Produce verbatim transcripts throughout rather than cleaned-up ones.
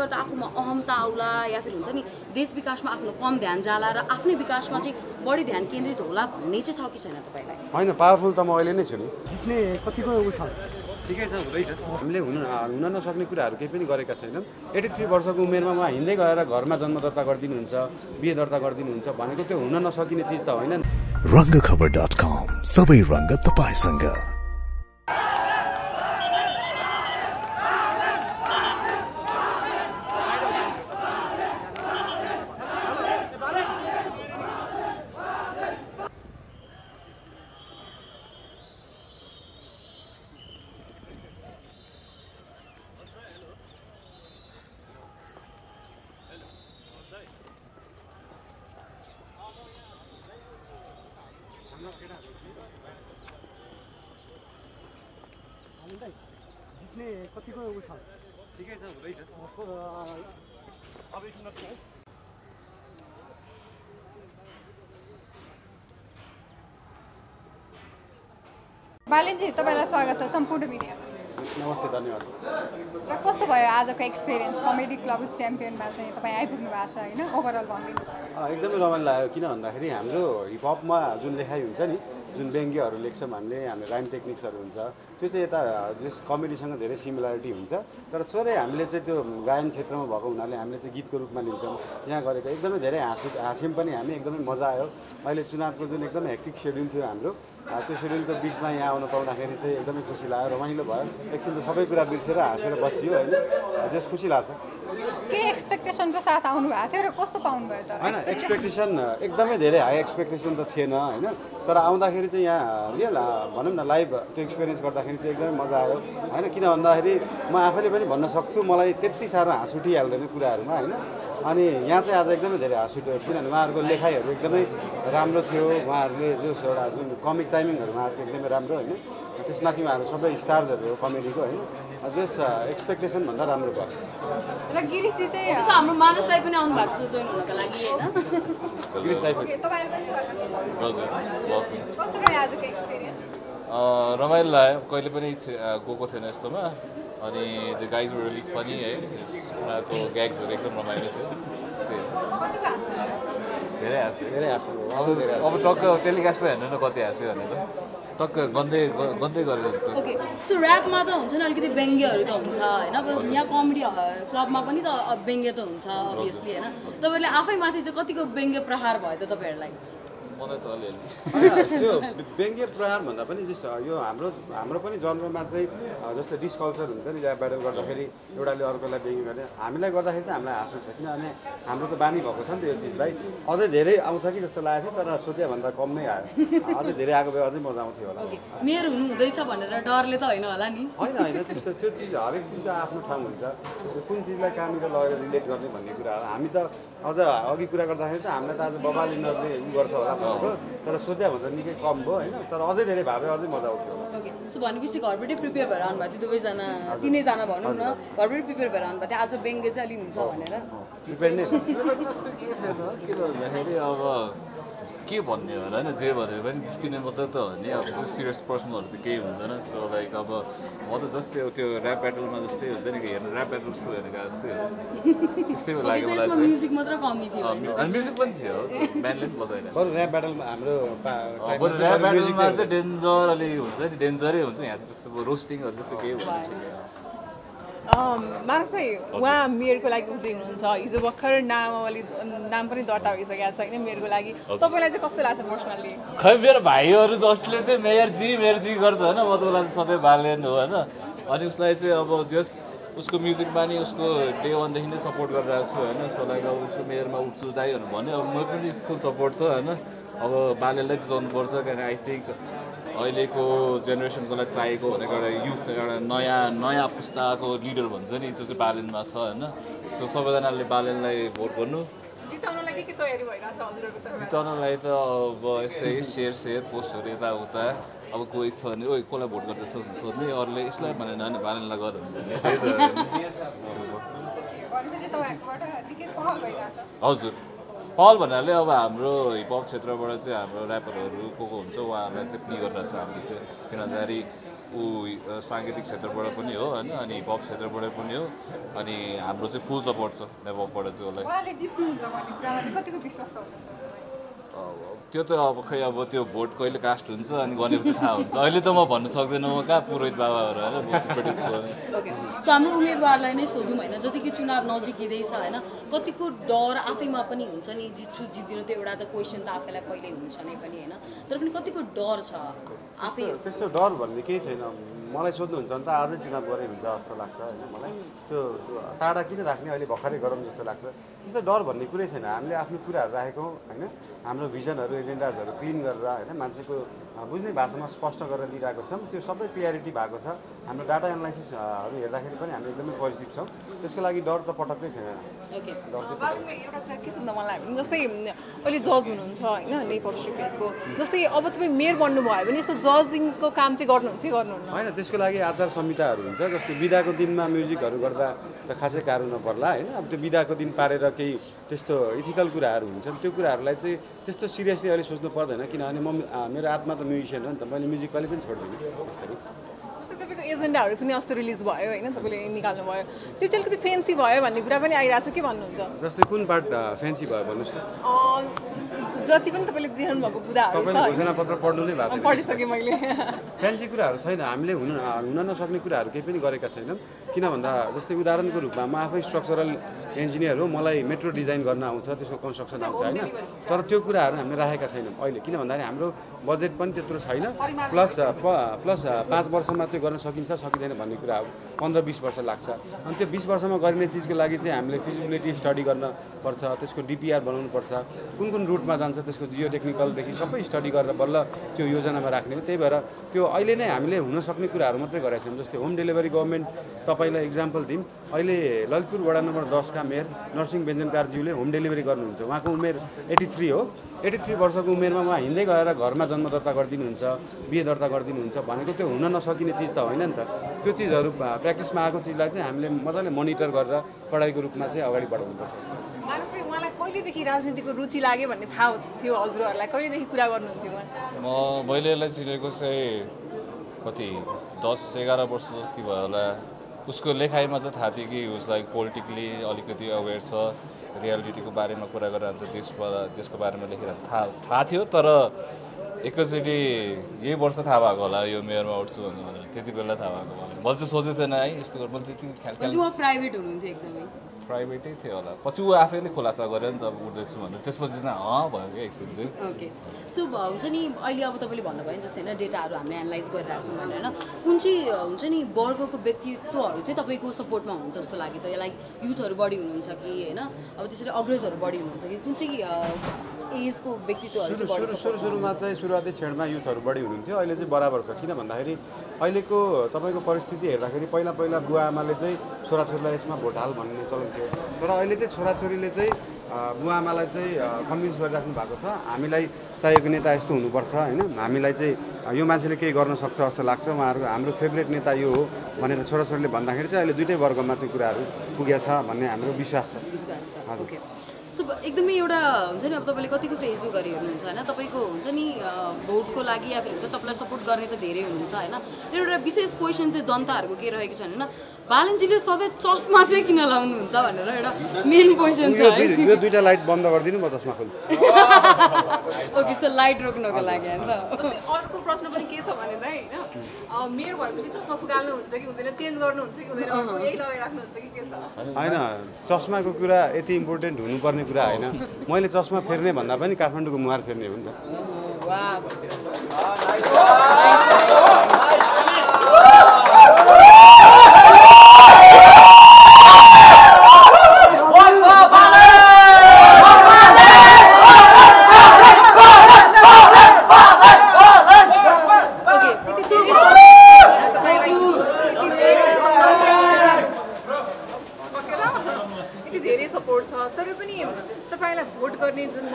गर्दा आफूमा अहमता आउला या फिर हुन्छ नि देश विकासमा आफ्नो कम ध्यान जाला र आफ्नै विकासमा चाहिँ बढी ध्यान केन्द्रित होला भन्ने चाहिँ छ कि छैन तपाईलाई? हैन, पावरफुल त म अहिले नै छु नि। जित्ने कतिको उ छ? ठिकै छ, हुँदैछ। हामीले हुन हुन नसक्ने कुराहरू केही पनि गरेका छैनौँ। एटी थ्री वर्षको उमेरमा उहाँ हिँड्दै गएर घरमा जन्म दर्ता गरिदिनुहुन्छ, बिहे दर्ता गरिदिनुहुन्छ भनेको त्यो हुन नसकिने चिज त होइन। रङ्गखबर डट कम, सबै रङ्ग तपाईसँग। जित्ने कतिको उ छ? ठिकै छ, हुँदैछ। अब एकछिन मात्रै। बालेनजी, तपाईँलाई स्वागत छ सम्पूर्ण मिडियामा। नमस्ते, धन्यवाद। र कस्तो भयो आजको एक्सपिरियन्स? कमेडी क्लब च्याम्पियनमा चाहिँ तपाईँ आइपुग्नु भएको छ होइन, ओभरअल भनिदिनुहोस्। एकदमै रमाइलो लाग्यो, किन भन्दाखेरि हाम्रो हिपहपमा जुन लेखाइ हुन्छ नि, जुन व्यङ्ग्यहरू लेख्छौँ हामीले, हाम्रो राइम टेक्निक्सहरू हुन्छ, त्यो चाहिँ यता जस कमेडीसँग धेरै सिमिलरिटी हुन्छ। तर थोरै हामीले चाहिँ त्यो गायन क्षेत्रमा भएको हुनाले हामीले चाहिँ गीतको रूपमा लिन्छौँ। यहाँ गरेको एकदमै धेरै हाँसु हाँस्यौँ पनि हामी, एकदमै मजा आयो। अहिले चुनावको जुन एकदमै हेक्टिक सेड्युल थियो हाम्रो, त्यो सेड्युलको बिचमा यहाँ आउन पाउँदाखेरि चाहिँ एकदमै खुसी लाग्यो, रमाइलो भयो। एकछिन त सबै कुरा बिर्सेर हाँसेर बसियो होइन, जस खुसी लाग्छ। के एक्सपेक्टेसनको साथ आउनु भएको थियो र कस्तो पाउनुभयो त? होइन, एक्सपेक्टेसन एकदमै धेरै हाई एक्सपेक्टेसन त थिएन होइन, तर आउँदाखेरि चाहिँ यहाँ रियल भनौँ न लाइभ त्यो एक्सपिरियन्स गर्दाखेरि चाहिँ एकदमै मजा आयो होइन। किन भन्दाखेरि म आफैले पनि भन्न सक्छु, मलाई त्यति साह्रो हाँस उठिहाल्दैन कुराहरूमा होइन। अनि यहाँ चाहिँ आज एकदमै धेरै हाँस उठ्यो, किनभने उहाँहरूको लेखाइहरू एकदमै राम्रो थियो। उहाँहरूले जस एउटा जुन कमिक टाइमिङहरू उहाँहरूको एकदमै राम्रो होइन, त्यसमाथि उहाँहरू सबै स्टार्सहरू हो कमेडीको होइन, जस एक्सपेक्टेसन भन्दा राम्रो भयो। र गिरिशजी चाहिँ हाम्रो मानसलाई पनि आउनु भएको छ जोइन हुनको लागि होइन? गिरिशलाई पनि तपाईँलाई पनि स्वागत छ। हजुर, कस्तो रह्यो आजको एक्सपिरियन्स? रमाइलो लाग्यो, कहिले पनि गएको थिएन यस्तोमा। अनि the guys were really funny है, उनीहरूको ग्याग्सहरू एकदम रमाइलो थियो। धेरै हाँस्यो, धेरै हाँस्नु अब अब टक्क टेलिकास्टमा हेर्नु न कति हाँस्यो भनेर टक्क गन्दै गन्दै गरेर हुन्छ। ओके, सो ऱ्यापमा त हुन्छ नि अलिकति व्यङ्ग्यहरू त हुन्छ होइन, अब यहाँ कमेडी क्लबमा पनि त व्यङ्ग्य त हुन्छ अभियसली होइन। तपाईँहरूले आफैमाथि चाहिँ कतिको व्यङ्ग्य प्रहार भयो त तपाईँहरूलाई? मलाई त अलिअलि त्यो व्यङ्ग्य प्रहार भन्दा पनि जस यो हाम्रो हाम्रो पनि जन्ममा चाहिँ जस्तै डिस्कल्चर हुन्छ नि, ऱ्याप ब्याटल गर्दाखेरि एउटाले अर्कोलाई व्यङ्ग्य गर्ने, हामीलाई गर्दाखेरि त हामीलाई हाँस उठ्छ, किनभने हाम्रो त बानी भएको छ नि त यो चिजलाई। अझै धेरै आउँछ कि जस्तो लागेको थियो, तर सोचे भन्दा कम नै आयो। अझै धेरै आएको भए अझै मजा आउँथ्यो होला। मेयर हुनु हुँदैछ भनेर डरले त होइन होला नि? होइन होइन, त्यस्तो त्यो चिज हरेक चिजको आफ्नो ठाउँ हुन्छ, कुन चिजलाई कहाँनिर लगेर रिलेट गर्ने भन्ने कुरा हो। हामी त अझ अघि कुरा गर्दाखेरि त हामीलाई त आज बबाले नर्ने उ गर्छ होला भनेको, तर सोचे भन्दा निकै कम भयो होइन, तर अझै धेरै भए अझै मजा आउँथ्यो होला। ओके, सो भनेपछि घरबाटै प्रिपेयर भएर आउनुभएको थियो दुवैजना, तिनैजना भनौँ न, घरबाटै प्रिपेयर भएर आउनुभएको थियो आज व्यङ्ग्य चाहिँ अलिक हुन्छ भनेर? प्रिपेयर नै त्यस्तो के थिएन, किन भन्दाखेरि अब के भन्ने होला होइन, जे भने पनि जिस्किने मात्रै त हो नि, अब त्यस्तो सिरियस पर्सनहरू त केही हुँदैन। सो लाइक अब म त जस्तै त्यो ऱ्याप ब्याटलमा जस्तै हुन्छ नि, हेर्नु ऱ्याप ब्याटल सो हेरेको जस्तै हो, त्यस्तै लाग्यो मलाई चाहिँ। म्युजिक मात्र कमी थियो अनि म्युजिक पनि थियो, म्यानले पनि बजाएन। बरु ऱ्याप ब्याटलमा हाम्रो बरु ऱ्याप ब्याटलमा चाहिँ डेन्जर अलि हुन्छ नि, डेन्जरै हुन्छ यहाँ चाहिँ, त्यस्तो रोस्टिङहरू जस्तो केही हुन्छ। मानस भाइ, उहाँ मेयरको लागि उठ्दै हुनुहुन्छ, हिजो भर्खर नामावली नाम पनि दर्ता भइसकेको छ होइन मेयरको लागि, तपाईँलाई चाहिँ कस्तो लाग्छ पर्सनल्ली? खै मेरो भाइहरू जसले चाहिँ मेयरजी मेयरजी गर्छ होइन, म त उसलाई सधैँ बालेन हो होइन। अनि उसलाई चाहिँ अब जस उसको म्युजिकमा नि उसको डे वानदेखि नै सपोर्ट गरिरहेको छु होइन। सो लाइक अब उसको मेयरमा उठ्छु दाइ भने अब म पनि फुल सपोर्ट छ होइन। अब बालेलाई जिताउनुपर्छ, किनकि आई थिङ्क अहिलेको जेनेरेसनको लागि चाहिएको भनेको एउटा युथ, एउटा नयाँ नयाँ पुस्ताको लिडर भन्छ नि, त्यो चाहिँ बालेनमा छ होइन। सो सबैजनाले बालेनलाई भोट गर्नु। जिताउनलाई के तयारी भइरहेछ हजुरहरूको तर्फबाट? जिताउनलाई त अब यसै सेयर सेयर पोस्टहरू यताउता, अब कोही छ भने ओइ कसलाई भोट गर्दैछ सोध्ने, अरूले यसलाई भनेन भने बालेनलाई गर भन्ने, त्यही त। हजुर, पहल भन्नाले अब हाम्रो हिपहप क्षेत्रबाट चाहिँ हाम्रो ऱ्यापरहरू को को हुन्छ उहाँहरूलाई चाहिँ प्ली गरिरहेको छ हामीले चाहिँ, किन भन्दाखेरि ऊ साङ्गीतिक क्षेत्रबाट पनि हो होइन अनि हिपहप क्षेत्रबाट पनि हो अनि हाम्रो चाहिँ फुल सपोर्ट छ नेपबाट चाहिँ उसलाई उहाँले जित्नुहुन्छ भन्ने कुरामा चाहिँ कतिको विश्वास छ त्यो त अब खै अब त्यो भोट कहिले कास्ट हुन्छ अनि गनेपछि थाहा हुन्छ अहिले त म भन्न सक्दैन म कहाँ पुरोहित बाबाहरू होइन ओके सो हाम्रो उम्मेदवारलाई नै सोधौँ होइन जतिकै चुनाव नजिकिँदैछ होइन कतिको डर आफैमा पनि हुन्छ नि जित्छु जित्दिनु त्यो एउटा त क्वेसन त आफैलाई पहिल्यै हुन्छ नै पनि होइन तर पनि कतिको डर छ आफै त्यस्तो डर भन्ने केही छैन मलाई सोध्नुहुन्छ भने त आजै चुनाव गरे हुन्छ जस्तो लाग्छ होइन मलाई त्यो टाढा किन राख्ने अहिले भर्खरै गरौँ जस्तो लाग्छ त्यस्तो डर भन्ने कुरै छैन हामीले आफ्नो कुराहरू राखेको होइन हाम्रो भिजनहरू एजेन्डाजहरू क्लिन गरेर होइन मान्छेको बुझ्ने भाषामा स्पष्ट गरेर दिइरहेको छौँ त्यो सबै क्लियरिटी भएको छ हाम्रो डाटा एनालाइसिसहरू हेर्दाखेरि पनि हामी एकदमै पोजिटिभ छौँ त्यसको लागि डर त पटक्कै छैन डर चाहिँ एउटा कुरा के छ भन्दा मलाई जस्तै अहिले जज हुनुहुन्छ होइन नेपप स्ट्रिपेसको जस्तै अब तपाईँ मेयर बन्नुभयो भने यस्तो जजिङको काम चाहिँ गर्नुहुन्छ कि गर्नुहुन्न होइन त्यसको लागि आचार संहिताहरू हुन्छ जस्तै बिदाको दिनमा म्युजिकहरू गर्दा त खासै गाह्रो नपर्ला होइन अब त्यो बिदाको दिन पारेर केही त्यस्तो इथिकल कुराहरू हुन्छन् त्यो कुराहरूलाई चाहिँ त्यस्तो सिरियसली अहिले सोच्नु पर्दैन किनभने म मेरो आत्मा त म्युजिसियन हो नि त मैले म्युजिक कहिले पनि छोड्दिनँ त्यस्तै जस्तै तपाईँको एजेन्डाहरू पनि अस्ति रिलिज भयो होइन तपाईँले निकाल्नु भयो त्यो चाहिँ अलिकति फेन्सी भयो भन्ने कुरा पनि आइरहेको छ के भन्नुहुन्छ जस्तै कुन पार्ट फेन्सी भयो भन्नुहोस् न जति पनि तपाईँले दिनु भएको कुराहरू छ घोषणापत्र पढ्नु नै भएको पढिसकेँ मैले फेन्सी कुराहरू छैन हामीले हुन हुन नसक्ने कुराहरू केही पनि गरेका छैनौँ किन भन्दा जस्तै उदाहरणको रूपमा म आफै स्ट्रक्चरल इन्जिनियर हो मलाई मेट्रो डिजाइन गर्न आउँछ त्यसको कन्स्ट्रक्सन आउँछ होइन तर त्यो कुराहरू हामीले राखेका छैनौँ अहिले किन भन्दाखेरि हाम्रो बजेट पनि त्यत्रो छैन प्लस प्लस पाँच वर्षमा त्यो गर्न सकिन्छ सकिँदैन भन्ने कुरा हो पन्ध्र बिस वर्ष लाग्छ अनि त्यो बिस वर्षमा गरिने चिजको लागि चाहिँ हामीले फिजिबिलिटी स्टडी गर्न पर्छ त्यसको डिपिआर बनाउनु पर्छ कुन कुन रुटमा जान्छ त्यसको जियो टेक्निकलदेखि सबै स्टडी गरेर बल्ल त्यो योजनामा राख्ने हो त्यही भएर त्यो अहिले नै हामीले हुन सक्ने कुराहरू मात्रै गरेका छौँ जस्तै होम डेलिभरी गभर्मेन्ट तपाईँलाई इक्जाम्पल दिउँ अहिले ललितपुर वडा नम्बर दसका मेयर नरसिंह बेन्जनकारज्यूले होम डेलिभरी गर्नुहुन्छ उहाँको उमेर एटी थ्री हो एटी थ्री वर्षको उमेरमा उहाँ हिँड्दै गएर घरमा जन्म दर्ता गरिदिनुहुन्छ बिहे दर्ता गरिदिनुहुन्छ भनेको त्यो हुन नसकिने चिज त होइन नि त त्यो चिजहरू प्र्याक्टिसमा आएको चिजलाई चाहिँ हामीले मजाले मोनिटर गरेर पढाइको रूपमा चाहिँ अगाडि बढाउनुपर्छ मानिसले उहाँलाई कहिलेदेखि राजनीतिको रुचि लाग्यो भन्ने थाहा थियो हजुरहरूलाई कहिलेदेखि कुरा गर्नुहुन्थ्यो म महिलालाई चिनेको चाहिँ कति दस एघार वर्ष जति भयो होला उसको लेखाइमा चाहिँ थाहा थियो कि उसलाई पोलिटिकली अलिकति अवेर छ रियालिटीको बारेमा कुरा गरिरहन्छ देशबाट देशको बारेमा लेखिरहेको छ थाहा थाहा थियो तर एकैचोटि यही वर्ष थाहा भएको होला यो मेयरमा उठ्छु भनेर त्यति बेला थाहा भएको होला मैले चाहिँ सोचेको थिएन है यस्तो गर्नु मैले त्यति ख्याल प्राइभेट हुनुहुन्थ्यो एकदमै प्राइभेटै थियो होला पछि ऊ आफै नै खुलासा गर्यो नि त अब उठ्दैछु भनेर त्यसपछि चाहिँ अँ भयो क्या एकछिन चाहिँ ओके सो हुन्छ नि अहिले अब तपाईँले भन्नुभयो नि जस्तै होइन डेटाहरू हामीले एनालाइज गरिरहेको छौँ भनेर होइन कुन चाहिँ हुन्छ नि वर्गको व्यक्तित्वहरू चाहिँ तपाईँको सपोर्टमा हुन्छ जस्तो लाग्यो त लाइक युथहरू बढी हुनुहुन्छ कि होइन अब त्यसरी अग्रेजहरू बढी हुनुहुन्छ कि कुन चाहिँ एजको व्यक्तित्वहरू सुरु सुरु सुरुमा चाहिँ सुरुवाती क्षणमा युथहरू बढी हुनुहुन्थ्यो अहिले चाहिँ बराबर छ किन भन्दाखेरि अहिलेको तपाईँको परिस्थिति हेर्दाखेरि पहिला पहिला बुवा आमाले चाहिँ छोराछोरीलाई यसमा भोट हाल भन्ने चलन थियो तर अहिले चाहिँ छोराछोरीले चाहिँ बुवा आमालाई चाहिँ कन्भिन्स गरिराख्नु भएको छ हामीलाई चाहिएको नेता यस्तो हुनुपर्छ होइन हामीलाई चाहिँ यो मान्छेले केही गर्न सक्छ जस्तो लाग्छ उहाँहरू हाम्रो फेभरेट नेता यो हो भनेर छोराछोरीले भन्दाखेरि चाहिँ अहिले दुइटै वर्गमा त्यो कुराहरू पुगेको छ भन्ने हाम्रो विश्वास छ विश्वास छ ओके सो एकदमै एउटा हुन्छ नि अब तपाईँले कतिको फेसबुक गरी हेर्नुहुन्छ होइन तपाईँको हुन्छ नि भोटको लागि या फिर हुन्छ तपाईँलाई सपोर्ट गर्ने त धेरै हुनुहुन्छ होइन त्यो एउटा विशेष क्वेसन चाहिँ जनताहरूको के रहेको छ होइन बालनजीले सधैँ चस्मा चाहिँ किन लाउनुहुन्छ भनेर एउटा मेन क्वेसन छ यो दुईटा लाइट बन्द गरिदिनु म चस्मा खोल्छु ओके सो लाइट रोक्नको लागि होइन जस्तै अर्को प्रश्न पनि के छ भने त होइन मेयर भएपछि चस्मा फुकाल्नुहुन्छ कि हुँदैन चेन्ज गर्नुहुन्छ कि हुँदैन यही लगाइराख्नुहुन्छ कि के छ होइन चस्माको कुरा यति इम्पोर्टेन्ट हुनुपर्ने कुरा होइन मैले चस्मा फेर्ने भन्दा पनि काठमाडौँको मुहार फेर्ने हो नि त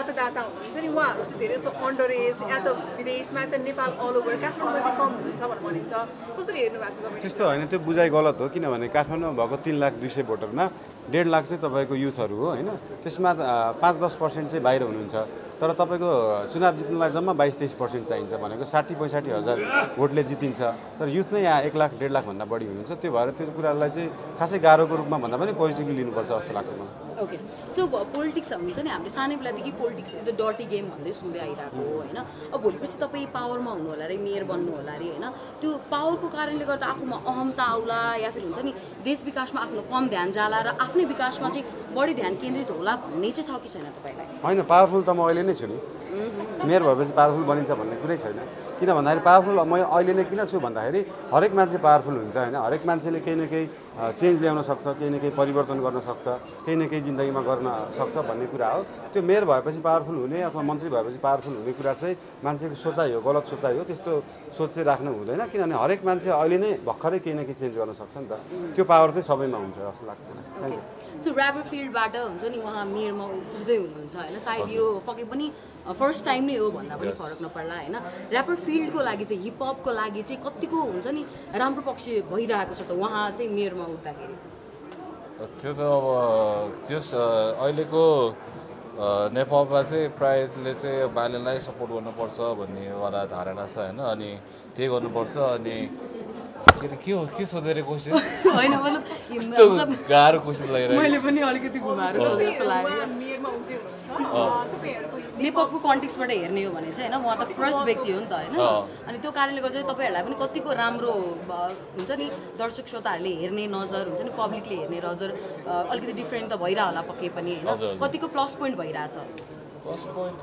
धेरै जस्तो अन्डर एज या त विदेशमा या त नेपाल अल ओभर काठमाडौँमा चाहिँ कम हुन्छ भनेर भनिन्छ कसरी हेर्नु भएको छ तपाईँ त्यस्तो होइन त्यो बुझाइ गलत हो किनभने काठमाडौँमा भएको तिन लाख दुई सय भोटरमा डेढ लाख चाहिँ तपाईँको युथहरू हो होइन त्यसमा पाँच दस पर्सेन्ट चाहिँ बाहिर हुनुहुन्छ तर तपाईँको चुनाव जित्नलाई जम्मा बाइस तेइस पर्सेन्ट चाहिन्छ भनेको साठी पैँसाठी हजार भोटले जितिन्छ तर युथ नै यहाँ एक लाख डेढ लाखभन्दा बढी हुनुहुन्छ त्यो भएर त्यो कुरालाई चाहिँ खासै गाह्रोको रूपमा भन्दा पनि पोजिटिभली लिनुपर्छ जस्तो लाग्छ मलाई ओके सो पोलिटिक्स हुन्छ नि हामीले सानै बेलादेखि politics is a dirty game भन्दै सुन्दै आइरहेको हो होइन अब भोलिपछि तपाईँ पावरमा हुनु होला अरे मेयर बन्नु होला अरे होइन त्यो पावरको कारणले गर्दा आफूमा अहमता आउला या फिर हुन्छ नि देश विकासमा आफ्नो कम ध्यान जाला र आफ्नै विकासमा चाहिँ बढी ध्यान केन्द्रित होला भन्ने चाहिँ छ कि छैन तपाईँलाई होइन पावरफुल त म अहिले नै छु नि मेयर भएपछि पावरफुल बनिन्छ भन्ने कुरै छैन किन भन्दाखेरि पावरफुल म अहिले नै किन छु भन्दाखेरि हरेक मान्छे पावरफुल हुन्छ होइन हरेक मान्छेले केही न केही चेन्ज ल्याउन सक्छ केही न केही परिवर्तन गर्न सक्छ केही न केही जिन्दगीमा गर्न सक्छ भन्ने कुरा हो त्यो मेयर भएपछि पावरफुल हुने अथवा मन्त्री भएपछि पावरफुल हुने कुरा चाहिँ मान्छेको सोचाइ हो गलत सोचाइ हो त्यस्तो सोच चाहिँ राख्नु हुँदैन किनभने हरेक मान्छे अहिले नै भर्खरै केही न केही चेन्ज गर्न सक्छ नि त त्यो पावर चाहिँ सबैमा हुन्छ जस्तो लाग्छ मलाई सो ऱ्यापर फिल्डबाट हुन्छ नि उहाँ मेयरमा उठ्दै हुनुहुन्छ होइन सायद यो पक्कै पनि फर्स्ट टाइम नै हो भन्दा पनि फरक नपर्ला होइन ऱ्यापर फिल्डको लागि चाहिँ हिपहपको लागि चाहिँ कतिको हुन्छ नि राम्रो पक्ष भइरहेको छ त उहाँ चाहिँ मेयरमा उठ्दाखेरि त्यो त अब त्यस अहिलेको नेपालमा चाहिँ प्रायःले चाहिँ बालेनलाई सपोर्ट गर्नुपर्छ भन्नेवाला धारणा छ होइन अनि त्यही गर्नुपर्छ अनि के के हो के सोध्दै रहेको क्वेसन होइन मतलब गाह्रो क्वेसन लागिरहेको मैले पनि अलिकति घुमाएर सोधे जस्तो लाग्यो मेयरमा उठ्दै हुनुहुन्छ तपाईँहरूको नेपालको कन्टेक्सबाट हेर्ने हो भने चाहिँ होइन उहाँ त फर्स्ट व्यक्ति हो नि त होइन अनि त्यो कारणले गर्दा चाहिँ तपाईँहरूलाई पनि कतिको राम्रो हुन्छ नि दर्शक श्रोताहरूले हेर्ने नजर हुन्छ नि पब्लिकले हेर्ने नजर अलिकति डिफ्रेन्ट त भइरह होला पक्कै पनि होइन कतिको प्लस पोइन्ट भइरहेछ plus point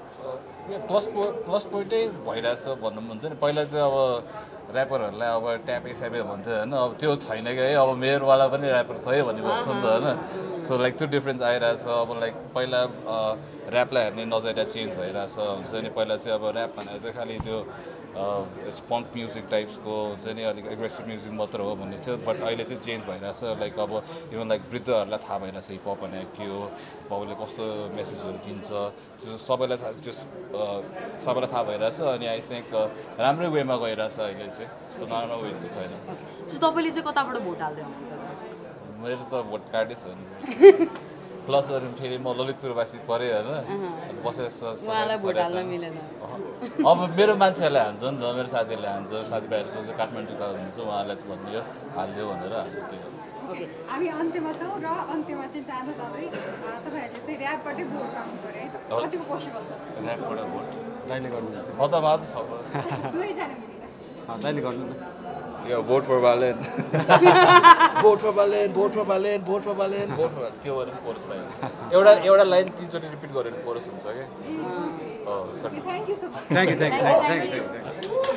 plus point plus पोइन्टै भइरहेछ भन्नु हुन्छ नि पहिला चाहिँ अब ऱ्यापरहरूलाई अब ट्यापे स्यापे भन्थ्यो होइन अब त्यो छैन कि है अब मेयरवाला पनि ऱ्यापर छ है भन्ने भन्छ नि त होइन सो लाइक त्यो डिफ्रेन्स आइरहेछ अब लाइक पहिला ऱ्यापलाई हेर्ने नजरिया चेन्ज भइरहेछ हुन्छ नि पहिला चाहिँ अब ऱ्याप भनेर चाहिँ खालि त्यो पङ्क म्युजिक टाइप्सको हुन्छ नि अलिक एग्रेसिभ म्युजिक मात्र हो भन्ने थियो बट अहिले चाहिँ चेन्ज भइरहेछ लाइक अब इभन लाइक वृद्धहरूलाई थाहा भइरहेछ हिपहप भने के हो बाउले कस्तो मेसेजहरू दिन्छ त्यो सबैलाई थाहा त्यो सबैलाई थाहा भइरहेछ अनि आई थिङ्क राम्रै वेमा गइरहेछ अहिले चाहिँ त्यस्तो नराम्रो वे चाहिँ छैन सो तपाईँले चाहिँ कताबाट भोट हाल्दै हुनुहुन्छ मेरो त भोट कार्डै छैन प्लस अरू फेरि म ललितपुरवासी परेँ होइन बसेर अब मेरो मान्छेहरूलाई हान्छ नि त मेरो साथीहरूले हान्छ साथीभाइहरू चाहिँ काठमाडौँका हुनुहुन्छ उहाँहरूलाई चाहिँ भनिदियो हालिदियो भनेर हाल्यो त्यही हो हामी अन्त्यमा छौँ र अन्त्यमा चाहिँ जानु जाँदै तपाईँहरूले चाहिँ ऱ्यापबाटै भोट पाउनु पऱ्यो है त कतिको पोसिबल छ ऱ्यापबाट भोट दाइले गर्नुहुन्छ म त मात्र छ दुवैजना मिलेर दाइले गर्नु न यो vote for Balen vote for Balen vote for Balen vote for Balen vote for त्यो गरेर कोरस पायो एउटा एउटा लाइन तिनचोटि रिपिट गरेर कोरस हुन्छ कि thank you so much thank you thank you thank you